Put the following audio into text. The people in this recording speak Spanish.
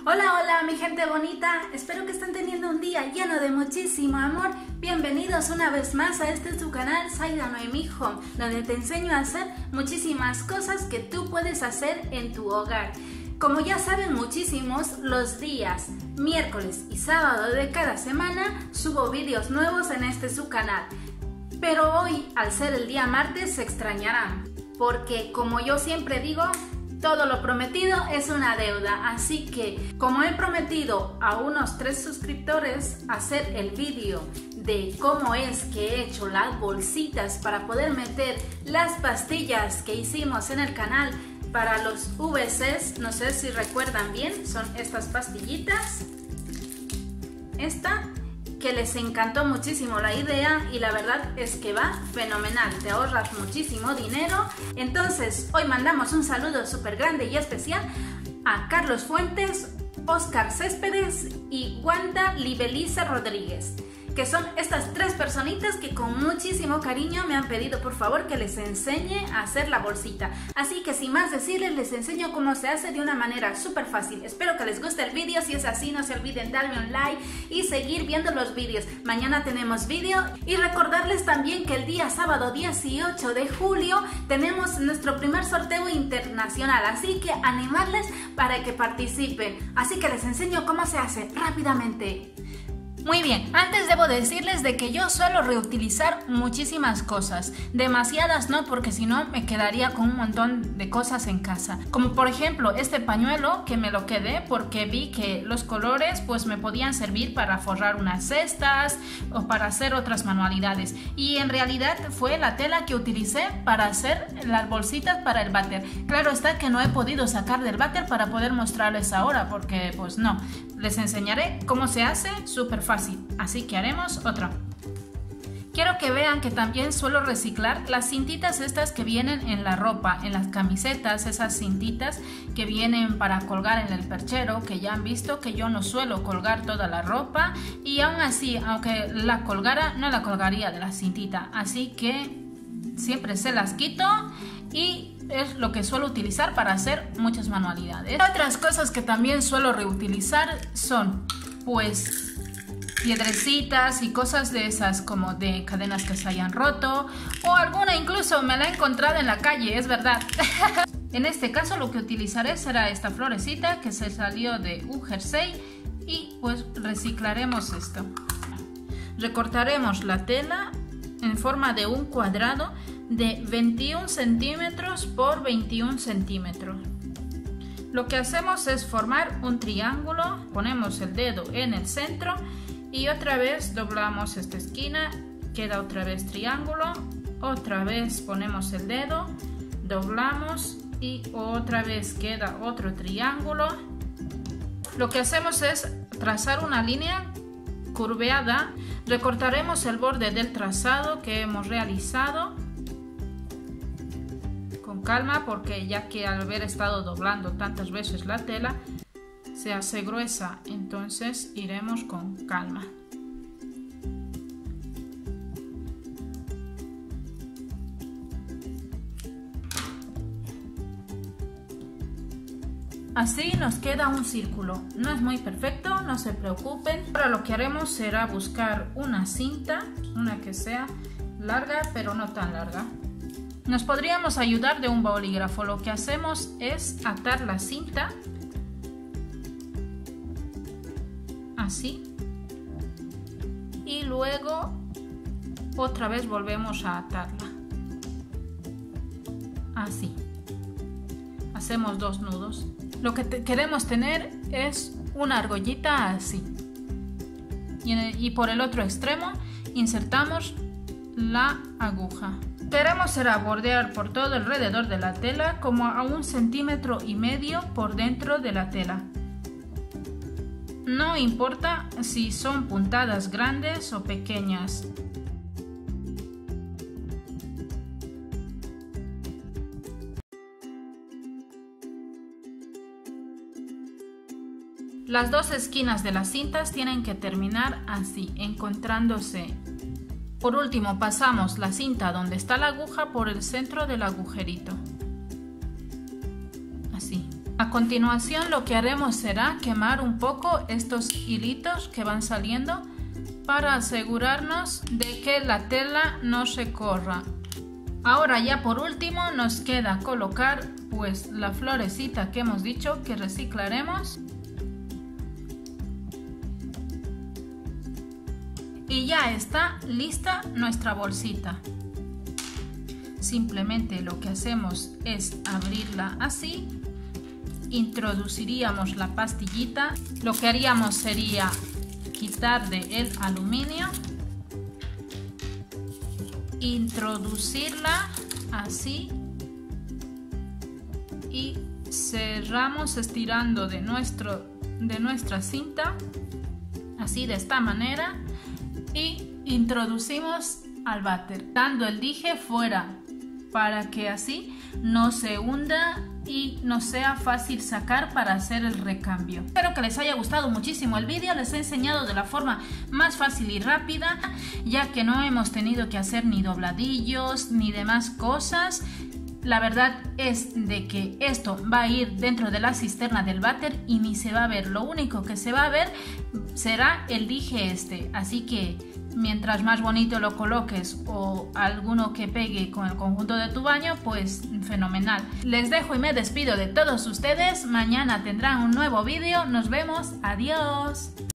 Hola, hola mi gente bonita, espero que estén teniendo un día lleno de muchísimo amor. Bienvenidos una vez más a este su canal Zaida Noemí Home, donde te enseño a hacer muchísimas cosas que tú puedes hacer en tu hogar. Como ya saben muchísimos, los días miércoles y sábado de cada semana subo vídeos nuevos en este su canal. Pero hoy, al ser el día martes, se extrañarán, porque como yo siempre digo, todo lo prometido es una deuda, así que como he prometido a unos 3 suscriptores hacer el vídeo de cómo es que he hecho las bolsitas para poder meter las pastillas que hicimos en el canal para los VCs, no sé si recuerdan bien, son estas pastillitas, esta que les encantó muchísimo la idea y la verdad es que va fenomenal, te ahorras muchísimo dinero. Entonces hoy mandamos un saludo súper grande y especial a Carlos Fuentes, Oscar Céspedes y Wanda Libeliza Rodríguez, que son estas 3 personitas que con muchísimo cariño me han pedido por favor que les enseñe a hacer la bolsita. Así que sin más decirles, les enseño cómo se hace de una manera súper fácil. Espero que les guste el vídeo, si es así no se olviden darme un like y seguir viendo los vídeos. Mañana tenemos vídeo y recordarles también que el día sábado 18 de julio tenemos nuestro primer sorteo internacional, así que animarles para que participen. Así que les enseño cómo se hace rápidamente. Muy bien, antes debo decirles de que yo suelo reutilizar muchísimas cosas, demasiadas no, porque si no me quedaría con un montón de cosas en casa, como por ejemplo este pañuelo que me lo quedé porque vi que los colores pues me podían servir para forrar unas cestas o para hacer otras manualidades, y en realidad fue la tela que utilicé para hacer las bolsitas para el váter. Claro está que no he podido sacar del váter para poder mostrarles ahora porque pues no, les enseñaré cómo se hace súper fácil. Así que haremos otra. Quiero que vean que también suelo reciclar las cintitas estas que vienen en la ropa, en las camisetas, esas cintitas que vienen para colgar en el perchero, que ya han visto que yo no suelo colgar toda la ropa y aún así, aunque la colgara, no la colgaría de la cintita. Así que siempre se las quito y es lo que suelo utilizar para hacer muchas manualidades. Otras cosas que también suelo reutilizar son pues piedrecitas y cosas de esas, como de cadenas que se hayan roto, o alguna incluso me la he encontrado en la calle, es verdad. En este caso lo que utilizaré será esta florecita que se salió de un jersey y pues reciclaremos esto. Recortaremos la tela en forma de un cuadrado de 21 centímetros por 21 centímetros. Lo que hacemos es formar un triángulo, ponemos el dedo en el centro y otra vez doblamos esta esquina, queda otra vez triángulo, otra vez ponemos el dedo, doblamos y otra vez queda otro triángulo. Lo que hacemos es trazar una línea curveada, recortaremos el borde del trazado que hemos realizado con calma, porque ya que al haber estado doblando tantas veces la tela se hace gruesa, entonces iremos con calma. Así nos queda un círculo, no es muy perfecto, no se preocupen. Ahora lo que haremos será buscar una cinta, una que sea larga pero no tan larga. Nos podríamos ayudar de un bolígrafo. Lo que hacemos es atar la cinta así y luego otra vez volvemos a atarla así. Hacemos 2 nudos. Lo que queremos tener es una argollita así y por el otro extremo insertamos la aguja. Lo que haremos será bordear por todo alrededor de la tela, como a 1,5 centímetros por dentro de la tela. No importa si son puntadas grandes o pequeñas. Las 2 esquinas de las cintas tienen que terminar así, encontrándose. Por último, pasamos la cinta donde está la aguja por el centro del agujerito. Así. A continuación lo que haremos será quemar un poco estos hilitos que van saliendo para asegurarnos de que la tela no se corra. Ahora ya por último nos queda colocar pues la florecita que hemos dicho que reciclaremos. Y ya está lista nuestra bolsita. Simplemente lo que hacemos es abrirla así, introduciríamos la pastillita, lo que haríamos sería quitarle el aluminio, introducirla así y cerramos estirando de nuestra cinta, así de esta manera, y introducimos al váter, dando el dije fuera para que así no se hunda y no sea fácil sacar para hacer el recambio. Espero que les haya gustado muchísimo el vídeo. Les he enseñado de la forma más fácil y rápida, ya que no hemos tenido que hacer ni dobladillos ni demás cosas. La verdad es de que esto va a ir dentro de la cisterna del váter y ni se va a ver. Lo único que se va a ver será el dije este. Así que mientras más bonito lo coloques o alguno que pegue con el conjunto de tu baño, pues fenomenal. Les dejo y me despido de todos ustedes. Mañana tendrán un nuevo vídeo. Nos vemos. Adiós.